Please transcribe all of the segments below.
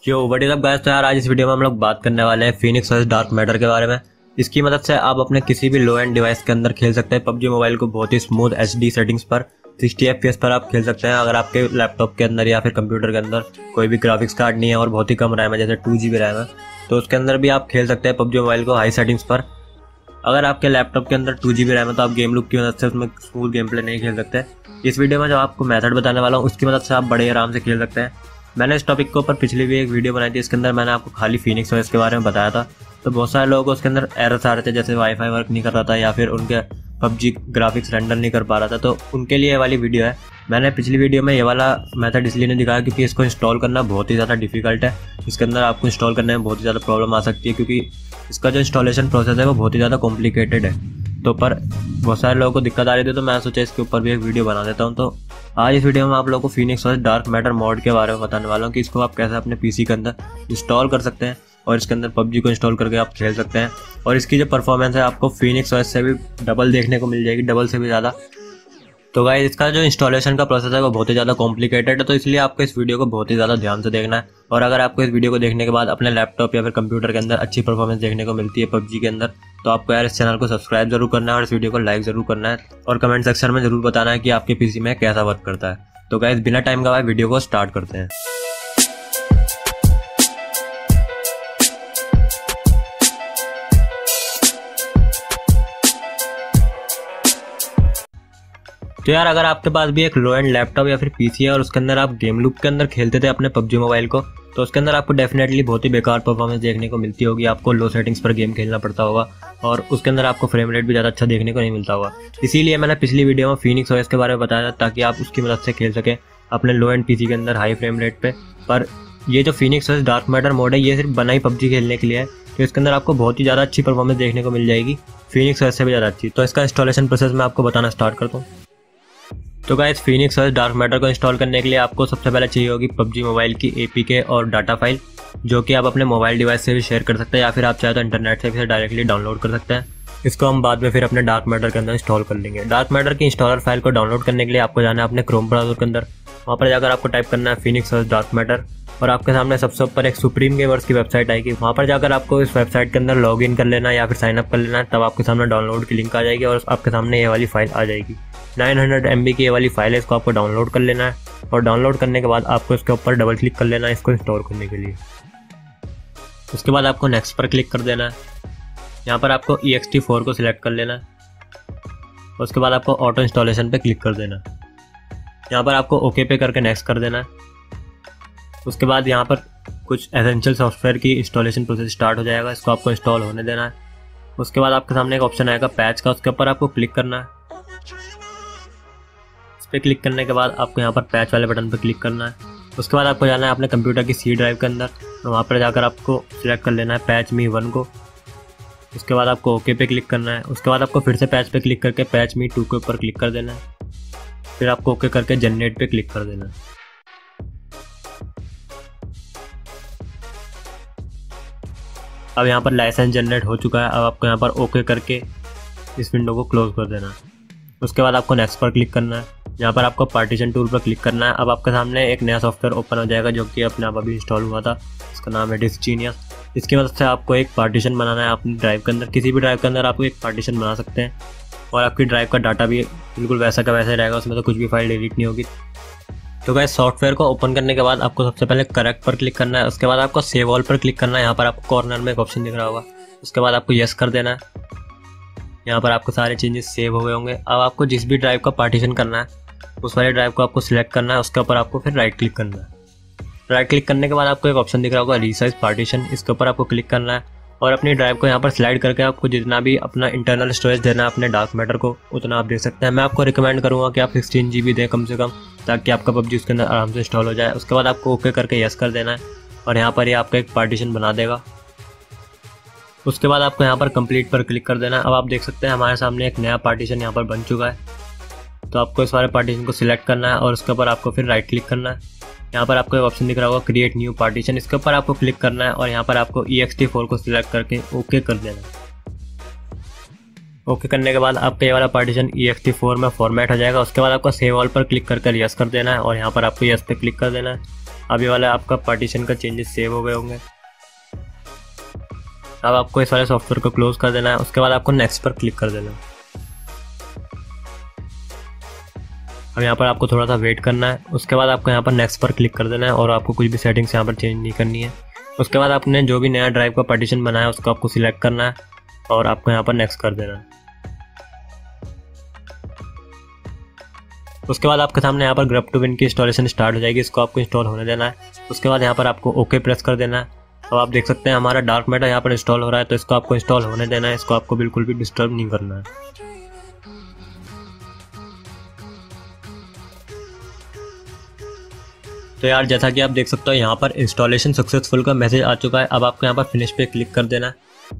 जो what is up guys. तो यार आज इस वीडियो में हम लोग बात करने वाले हैं फीनिक्स वर्सेस डार्क मैटर के बारे में। इसकी मदद से आप अपने किसी भी लो एंड डिवाइस के अंदर खेल सकते हैं पबजी मोबाइल को बहुत ही स्मूथ HD सेटिंग्स पर 60 FPS पर आप खेल सकते हैं। अगर आपके लैपटॉप के अंदर या फिर कंप्यूटर के अंदर कोई भी ग्राफिक्स कार्ड नहीं है और बहुत ही कम रैम है, जैसे 2 GB रैम है, तो उसके अंदर भी आप खेल सकते हैं पबजी मोबाइल को हाई सेटिंग्स पर। अगर आपके लैपटॉप के अंदर 2 GB रैम है तो आप गेम लूप की मदद से उसमें स्मूथ गेम प्ले नहीं खेल सकते। इस वीडियो में जो आपको मेथड बताने वाला हूँ उसकी मदद से आप बड़े आराम से खेल सकते हैं। मैंने इस टॉपिक के ऊपर पिछली भी एक वीडियो बनाई थी, इसके अंदर मैंने आपको खाली फीनिक्स OS के बारे में बताया था। तो बहुत सारे लोगों को उसके अंदर एरर्स आ रहे थे, जैसे वाईफाई वर्क नहीं कर रहा था या फिर उनके पबजी ग्राफिक्स रेंडर नहीं कर पा रहा था, तो उनके लिए ये वाली वीडियो है। मैंने पिछली वीडियो में ये वाला मेथड इसलिए नहीं दिखाया क्योंकि इसको इंस्टॉल करना बहुत ही ज़्यादा डिफिकल्ट है। इसके अंदर आपको इंस्टॉल करने में बहुत ही ज़्यादा प्रॉब्लम आ सकती है क्योंकि इसका जो इंस्टॉलेशन प्रोसेस है वो बहुत ही ज़्यादा कॉम्प्लिकेटेड है। तो पर बहुत सारे लोगों को दिक्कत आ रही थी, तो मैं सोचा इसके ऊपर भी एक वीडियो बना देता हूँ। तो आज इस वीडियो में आप लोगों को Phoenix versus dark matter mod के बारे में बताने वाला हूँ कि इसको आप कैसे अपने PC के अंदर इंस्टॉल कर सकते हैं और इसके अंदर पबजी को इंस्टॉल करके आप खेल सकते हैं। और इसकी जो परफॉर्मेंस है आपको फीनिक्स OS से भी डबल देखने को मिल जाएगी, डबल से भी ज़्यादा। तो गाइस इसका जो इंस्टॉलेशन का प्रोसेस है वो बहुत ही ज़्यादा कॉम्प्लिकेटेड है, तो इसलिए आपको इस वीडियो को बहुत ही ज़्यादा ध्यान से देखना है। और अगर आपको इस वीडियो को देखने के बाद अपने लैपटॉप या फिर कंप्यूटर के अंदर अच्छी परफॉर्मेंस देखने को मिलती है पबजी के अंदर, तो आपको यार इस चैनल को सब्सक्राइब जरूर करना है और इस वीडियो को लाइक जरूर करना है और कमेंट सेक्शन में जरूर बताना है कि आपके PC में कैसा वर्क करता है। तो गाइस बिना टाइम गवाए वीडियो को स्टार्ट करते हैं। तो यार अगर आपके पास भी एक लो एंड लैपटॉप या फिर PC है और उसके अंदर आप गेम लूप के अंदर खेलते थे अपने पबजी मोबाइल को, तो उसके अंदर आपको डेफिनेटली बहुत ही बेकार परफॉर्मेंस देखने को मिलती होगी। आपको लो सेटिंग्स पर गेम खेलना पड़ता होगा और उसके अंदर आपको फ्रेम रेट भी ज़्यादा अच्छा देखने को नहीं मिलता होगा। इसीलिए मैंने पिछली वीडियो में फीनिक्स OS के बारे में बताया ताकि आप उसकी मदद से खेल सकें अपने लो एंड PC के अंदर हाई फ्रेम रेट पे। पर ये जो Phoenix OS dark matter mode है ये सिर्फ बना ही पबजी खेलने के लिए है, तो इसके अंदर आपको बहुत ही ज़्यादा अच्छी परफॉर्मेंस देखने को मिल जाएगी, फीनिक्स OS से भी ज़्यादा अच्छी। तो इसका इंस्टॉलेशन प्रोसेस मैं आपको बताना स्टार्ट करता हूँ। तो guys Phoenix OS dark matter को इंस्टॉल करने के लिए आपको सबसे पहले चाहिए होगी पबजी मोबाइल की APK और डाटा फाइल, जो कि आप अपने मोबाइल डिवाइस से भी शेयर कर सकते हैं या फिर आप चाहे तो इंटरनेट से भी डायरेक्टली डाउनलोड कर सकते हैं। इसको हम बाद में फिर अपने डार्क मैटर के अंदर इंस्टॉल कर लेंगे। डार्क मैटर की इंस्टॉलर फाइल को डाउनलोड करने के लिए आपको जाना है अपने क्रोम ब्राउजर के अंदर। वहाँ पर जाकर आपको टाइप करना है फीनिक्स OS डार्क मैटर और आपके सामने सबसे ऊपर एक सुप्रीम गेमर्स की वेबसाइट आएगी। वहाँ पर जाकर आपको इस वेबसाइट के अंदर लॉग इन कर लेना है या फिर साइन अप कर लेना है, तब आपके सामने डाउनलोड की लिंक आ जाएगी और आपके सामने ये वाली फाइल आ जाएगी। 900 MB की ये वाली फाइल है, इसको आपको डाउनलोड कर लेना है और डाउनलोड करने के बाद आपको इसके ऊपर डबल क्लिक कर लेना है इसको इंस्टॉल करने के लिए। उसके बाद आपको नेक्स्ट पर क्लिक कर देना है। यहाँ पर आपको ext4 को सिलेक्ट कर लेना है। उसके बाद आपको ऑटो इंस्टॉलेशन पे क्लिक कर देना है। यहाँ पर आपको ओके पे करके नेक्स्ट कर देना है। उसके बाद यहाँ पर कुछ एसेंशियल सॉफ्टवेयर की इंस्टॉलेशन प्रोसेस स्टार्ट हो जाएगा, इसको आपको इंस्टॉल होने देना है। उसके बाद आपके सामने एक ऑप्शन आएगा पैच का, उसके ऊपर आपको क्लिक करना है। इस पर क्लिक करने के बाद आपको यहाँ पर पैच वाले बटन पर क्लिक करना है। उसके बाद आपको जाना है अपने कंप्यूटर की C ड्राइव के अंदर, तो वहाँ पर जाकर आपको सिलेक्ट कर लेना है पैच मी 1 को। उसके बाद आपको ओके पे क्लिक करना है। उसके बाद आपको फिर से पैच पे क्लिक करके पैच मी 2 के ऊपर क्लिक कर देना है। फिर आपको ओके करके जनरेट पे क्लिक कर देना है। अब यहाँ पर लाइसेंस जनरेट हो चुका है। अब आपको यहाँ पर ओके करके इस विंडो को क्लोज कर देना है। उसके बाद आपको नेक्स्ट पर क्लिक करना है। यहाँ पर आपको पार्टीशन टूल पर क्लिक करना है। अब आपके सामने एक नया सॉफ्टवेयर ओपन हो जाएगा जो कि अपने आप अभी इंस्टॉल हुआ था, इसका नाम है डिस्कजीनियस। इसकी मदद से आपको एक पार्टीशन बनाना है अपनी ड्राइव के अंदर। किसी भी ड्राइव के अंदर आपको एक पार्टीशन बना सकते हैं और आपकी ड्राइव का डाटा भी बिल्कुल वैसा का वैसा ही रहेगा, उसमें तो कुछ भी फाइल डिलीट नहीं होगी। तो गाइस सॉफ्टवेयर को ओपन करने के बाद आपको सबसे पहले करेक्ट पर क्लिक करना है। उसके बाद आपको सेव ऑल पर क्लिक करना है। यहाँ पर आपको कॉर्नर में एक ऑप्शन दिख रहा होगा, उसके बाद आपको यस कर देना है। यहाँ पर आपको सारे चेंजेस सेव हो गए होंगे। अब आपको जिस भी ड्राइव का पार्टीशन करना है उस वाले ड्राइव को आपको सिलेक्ट करना है। उसके ऊपर आपको फिर राइट क्लिक करना है। राइट क्लिक करने के बाद आपको एक ऑप्शन दिख रहा होगा रीसाइज पार्टीशन, इसके ऊपर आपको क्लिक करना है और अपनी ड्राइव को यहाँ पर स्लाइड करके आपको जितना भी अपना इंटरनल स्टोरेज देना है अपने डार्क मैटर को उतना आप दे सकते हैं। मैं आपको रिकमेंड करूँगा कि आप 16 GB दें कम से कम, ताकि आपका पबजी उसके अंदर आराम से इंस्टॉल हो जाए। उसके बाद आपको ओके करके यस कर देना है और यहाँ पर ये आपका एक पार्टीशन बना देगा। उसके बाद आपको यहाँ पर कंप्लीट पर क्लिक कर देना है। अब आप देख सकते हैं हमारे सामने एक नया पार्टीशन यहाँ पर बन चुका है। तो आपको इस वाले पार्टीशन को सिलेक्ट करना है और उसके ऊपर आपको फिर राइट क्लिक करना है। यहाँ पर आपको एक ऑप्शन दिख रहा होगा क्रिएट न्यू पार्टीशन, इसके ऊपर आपको क्लिक करना है और यहाँ पर आपको ext4 को सिलेक्ट करके ओके कर देना है। ओके करने के बाद आपका ये वाला पार्टीशन ext4 में फॉर्मेट हो जाएगा। उसके बाद आपको सेव ऑल पर क्लिक करके यस कर देना है और यहाँ पर आपको यस पे क्लिक कर देना है। अभी वाला आपका पार्टीशन का चेंजेस सेव हो गए होंगे। अब आपको इस वाले सॉफ्टवेयर को क्लोज कर देना है। उसके बाद आपको नेक्स्ट पर क्लिक कर देना है। अब यहाँ पर आपको थोड़ा सा वेट करना है। उसके बाद आपको यहाँ पर नेक्स्ट पर क्लिक कर देना है और आपको कुछ भी सेटिंग्स यहाँ पर चेंज नहीं करनी है। उसके बाद आपने जो भी नया ड्राइव का पार्टीशन बनाया है उसको आपको सिलेक्ट करना है और आपको यहाँ पर नेक्स्ट कर देना है। उसके बाद आपके सामने यहाँ पर ग्रब टू विन की इंस्टॉलेशन स्टार्ट हो जाएगी। इसको आपको इंस्टॉल होने देना है। उसके बाद यहाँ पर आपको ओके प्रेस कर देना है। अब आप देख सकते हैं हमारा डार्क मैटर यहाँ पर इंस्टॉल हो रहा है, तो इसको आपको इंस्टॉल होने देना है। इसको आपको बिल्कुल भी डिस्टर्ब नहीं करना है। तो यार जैसा कि आप देख सकते हो यहाँ पर इंस्टॉलेशन सक्सेसफुल का मैसेज आ चुका है। अब आपको यहाँ पर फिनिश पे क्लिक कर देना है।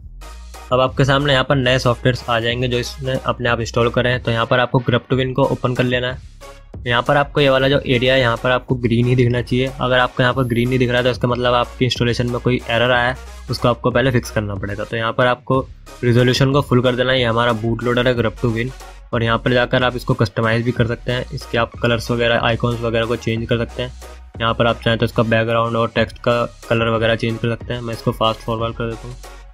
अब आपके सामने यहाँ पर नए सॉफ्टवेयर्स आ जाएंगे जो इसने अपने आप इंस्टॉल करे हैं। तो यहाँ पर आपको ग्रब टू विन को ओपन कर लेना है। यहाँ पर आपको ये वाला जो एरिया है यहाँ पर आपको ग्रीन ही दिखना चाहिए। अगर आपको यहाँ पर ग्रीन नहीं दिख रहा है तो इसका मतलब आपकी इंस्टॉलेशन में कोई एरर आया है, उसको आपको पहले फिक्स करना पड़ेगा। तो यहाँ पर आपको रिजोल्यूशन को फुल कर देना है। ये हमारा बूट लोडर है ग्रब टू विन, और यहाँ पर जाकर आप इसको कस्टमाइज़ भी कर सकते हैं। इसके आप कलर्स वगैरह, आइकॉन्स वगैरह को चेंज कर सकते हैं। यहाँ पर आप चाहें तो इसका बैकग्राउंड और टेक्स्ट का कलर वगैरह चेंज कर सकते हैं। मैं इसको फास्ट फॉरवर्ड कर देता हूँ।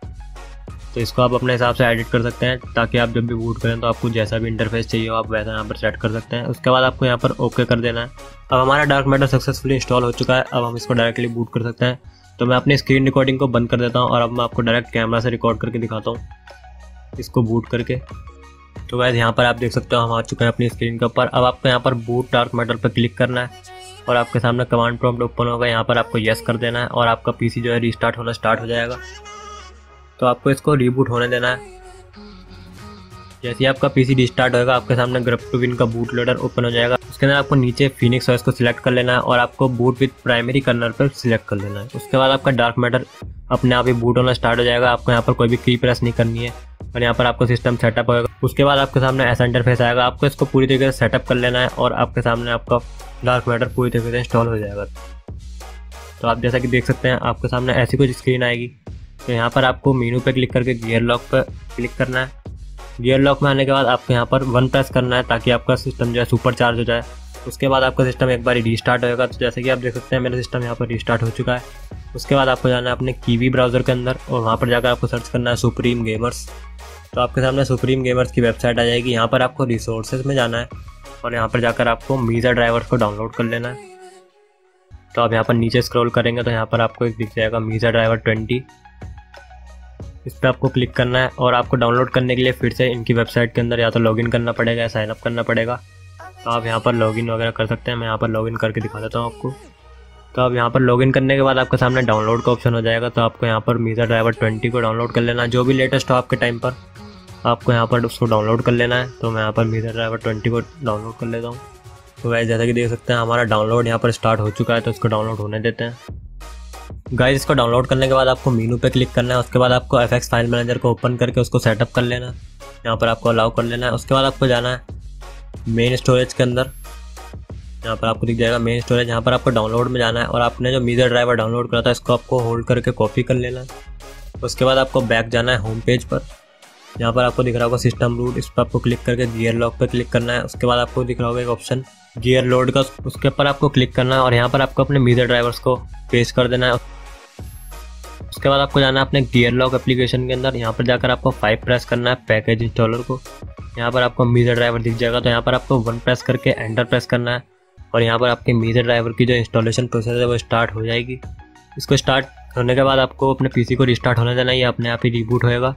तो इसको आप अपने हिसाब से एडिट कर सकते हैं ताकि आप जब भी बूट करें तो आपको जैसा भी इंटरफेस चाहिए हो आप वैसा यहाँ पर सेट कर सकते हैं। उसके बाद आपको यहाँ पर ओके कर देना है। अब हमारा डार्क मैटर सक्सेसफुली इंस्टॉल हो चुका है। अब हम इसको डायरेक्टली बूट कर सकते हैं। तो मैं अपनी स्क्रीन रिकॉर्डिंग को बंद कर देता हूँ और अब मैं आपको डायरेक्ट कैमरा से रिकॉर्ड करके दिखाता हूँ इसको बूट करके। तो गाइस यहाँ पर आप देख सकते हो हम आ चुके हैं अपनी स्क्रीन के ऊपर। अब आपको यहाँ पर बूट डार्क मैटर पर क्लिक करना है और आपके सामने कमांड प्रॉम्प्ट ओपन होगा। यहाँ पर आपको येस कर देना है और आपका पीसी जो है रीस्टार्ट होना स्टार्ट हो जाएगा। तो आपको इसको रीबूट होने देना है। जैसे ही आपका पीसी रीस्टार्ट होगा आपके सामने ग्रब टू विन का बूट लोडर ओपन हो जाएगा। उसके अंदर आपको नीचे फिनिक्स ओएस को सिलेक्ट कर लेना है और आपको बूट विद प्राइमरी कर्नल पर सिलेक्ट कर लेना है। उसके बाद आपका डार्क मैटर अपने आप ही बूट होना स्टार्ट हो जाएगा। आपको यहाँ पर कोई भी की प्रेस नहीं करनी है और यहाँ पर आपको सिस्टम सेटअप होगा। उसके बाद आपके सामने ऐसा इंटरफेस आएगा। आपको इसको पूरी तरीके से सेटअप कर लेना है और आपके सामने आपका डार्क मैटर पूरी तरीके से इंस्टॉल हो जाएगा। तो आप जैसा कि देख सकते हैं आपके सामने ऐसी कुछ स्क्रीन आएगी। तो यहाँ पर आपको मेनू पे क्लिक करके गियर लॉक पर क्लिक करना है। गियर लॉक में आने के बाद आपको यहाँ पर 1 प्रेस करना है ताकि आपका सिस्टम जो है सुपर चार्ज हो जाए। उसके बाद आपका सिस्टम एक बार रीस्टार्ट होगा। तो जैसे कि आप देख सकते हैं मेरा सिस्टम यहाँ पर रीस्टार्ट हो चुका है। उसके बाद आपको जाना है अपने कीवी ब्राउज़र के अंदर और वहाँ पर जाकर आपको सर्च करना है सुप्रीम गेमर्स। तो आपके सामने सुप्रीम गेमर्स की वेबसाइट आ जाएगी। यहाँ पर आपको रिसोर्सेज में जाना है और यहाँ पर जाकर आपको मीज़ा ड्राइवर्स को डाउनलोड कर लेना है। तो आप यहाँ पर नीचे स्क्रॉल करेंगे तो यहाँ पर आपको एक दिख जाएगा मीज़ा ड्राइवर 20। इस पर आपको क्लिक करना है और आपको डाउनलोड करने के लिए फिर से इनकी वेबसाइट के अंदर या तो लॉगिन करना पड़ेगा या साइनअप करना पड़ेगा। तो आप यहाँ पर लॉगिन वगैरह कर सकते हैं। मैं यहाँ पर लॉगिन करके दिखा देता हूँ आपको। तो अब यहाँ पर लॉगिन करने के बाद आपके सामने डाउनलोड का ऑप्शन हो जाएगा। तो आपको यहाँ पर मीज़ा ड्राइवर 20 को डाउनलोड कर लेना है। जो भी लेटेस्ट हो आपके टाइम पर आपको यहाँ पर उसको डाउनलोड कर लेना है। तो मैं यहाँ पर मीज़ा ड्राइवर 20 को डाउनलोड कर लेता हूँ। तो गाइस जैसा कि देख सकते हैं हमारा डाउनलोड यहाँ पर स्टार्ट हो चुका है। तो इसको डाउनलोड होने देते हैं। गाइस इसको डाउनलोड करने के बाद आपको मेनू पे क्लिक करना है। उसके बाद आपको FX फाइल मैनेजर को ओपन करके उसको सेटअप कर लेना है। यहाँ पर आपको अलाउ कर लेना है। उसके बाद आपको जाना है मेन स्टोरेज के अंदर। यहाँ पर आपको दिख जाएगा मेन स्टोरेज। यहाँ पर आपको डाउनलोड में जाना है और आपने जो मीज़ा ड्राइवर डाउनलोड करा था इसको आपको होल्ड करके कॉपी कर लेना है। उसके बाद आपको बैक जाना है होम पेज पर। यहाँ पर आपको दिख रहा होगा सिस्टम रूट, इस पर आपको क्लिक करके गियर लॉक पर क्लिक करना है। उसके बाद आपको दिख रहा होगा एक ऑप्शन गियर लोड का, उसके ऊपर आपको क्लिक करना है और यहाँ पर आपको अपने मीज़ा ड्राइवर्स को पेस्ट कर देना है। उसके बाद आपको जाना है अपने गियर लॉक एप्लीकेशन के अंदर। यहाँ पर जाकर आपको 5 प्रेस करना है पैकेज इंस्टॉलर को। यहाँ पर आपको मीज़ा ड्राइवर दिख जाएगा। तो यहाँ पर आपको 1 प्रेस करके एंटर प्रेस करना है और यहाँ पर आपके मीज़ा ड्राइवर की जो इंस्टॉलेशन प्रोसेस है वो स्टार्ट हो जाएगी। इसको स्टार्ट होने के बाद आपको अपने पीसी को रिस्टार्ट होने देना है। ये अपने आप ही रीबूट होएगा।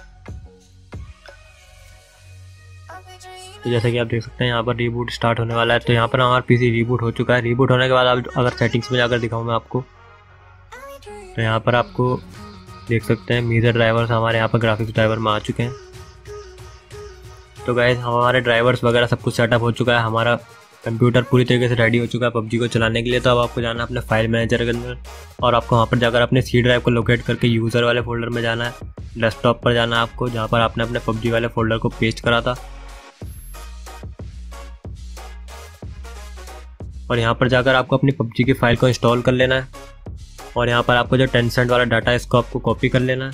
तो जैसे कि आप देख सकते हैं यहाँ पर रीबूट स्टार्ट होने वाला है। तो यहाँ पर हमारा पीसी रीबूट हो चुका है। रीबूट होने के बाद आप अगर सेटिंग्स में जाकर दिखाऊँ मैं आपको, तो यहाँ पर आपको देख सकते हैं मीज़ा ड्राइवर्स हमारे यहाँ पर ग्राफिक्स ड्राइवर में आ चुके हैं। तो गाइस हमारे ड्राइवर्स वगैरह सब कुछ सेटअप हो चुका है। हमारा कंप्यूटर पूरी तरीके से रेडी हो चुका है पबजी को चलाने के लिए। तो अब आपको जाना है अपने फाइल मैनेजर के अंदर और आपको वहाँ पर जाकर अपने सी ड्राइव को लोकेट करके यूज़र वाले फोल्डर में जाना है। डेस्कटॉप पर जाना है आपको जहाँ पर आपने अपने पबजी वाले फोल्डर को पेस्ट करा था और यहाँ पर जाकर आपको अपनी पबजी की फाइल को इंस्टॉल कर लेना है और यहाँ पर आपको जो Tencent वाला डाटा है इसको आपको कॉपी कर लेना है।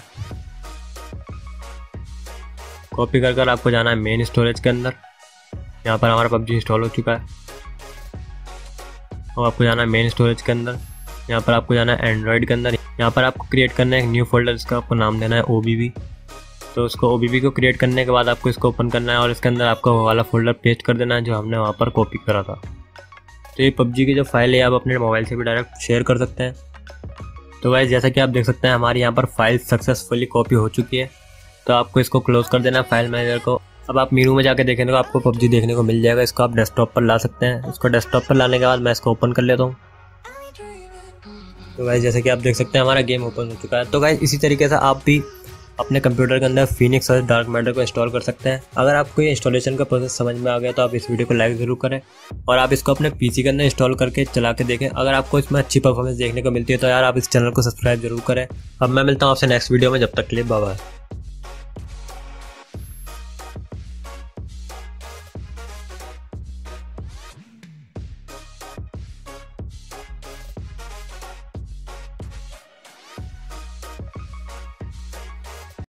कॉपी कर आपको जाना है मेन स्टोरेज के अंदर। यहाँ पर हमारा पबजी इंस्टॉल हो चुका है और आपको जाना है मेन स्टोरेज के अंदर। यहाँ पर आपको जाना है एंड्रॉयड के अंदर। यहाँ पर आपको क्रिएट करना है एक न्यू फोल्डर, इसका आपको नाम देना है OBB। तो उसको OBB को क्रिएट करने के बाद आपको इसको ओपन करना है और इसके अंदर आपको वो वाला फोल्डर पेस्ट कर देना है जो हमने वहाँ पर कॉपी करा था। तो ये PUBG की जो फाइल है आप अपने मोबाइल से भी डायरेक्ट शेयर कर सकते हैं। तो गाइस जैसा कि आप देख सकते हैं हमारी यहाँ पर फाइल सक्सेसफुली कॉपी हो चुकी है। तो आपको इसको क्लोज कर देना है फाइल मैनेजर को। अब आप मेनू में जाके देखेंगे तो आपको PUBG देखने को मिल जाएगा। इसको आप डेस्कटॉप पर ला सकते हैं। इसको डेस्कटॉप पर लाने के बाद मैं इसको ओपन कर लेता हूँ। तो गाइस जैसे कि आप देख सकते हैं हमारा गेम ओपन हो चुका है। तो गाइस इसी तरीके से आप भी अपने कंप्यूटर के अंदर फीनिक्स और डार्क मैटर को इंस्टॉल कर सकते हैं। अगर आपको ये इंस्टॉलेशन का प्रोसेस समझ में आ गया तो आप इस वीडियो को लाइक ज़रूर करें और आप इसको अपने पीसी के अंदर इंस्टॉल करके चला के देखें। अगर आपको इसमें अच्छी परफॉर्मेंस देखने को मिलती है तो यार आप इस चैनल को सब्सक्राइब जरूर करें। अब मैं मिलता हूँ आपसे नेक्स्ट वीडियो में, जब तक के लिए बाय बाय।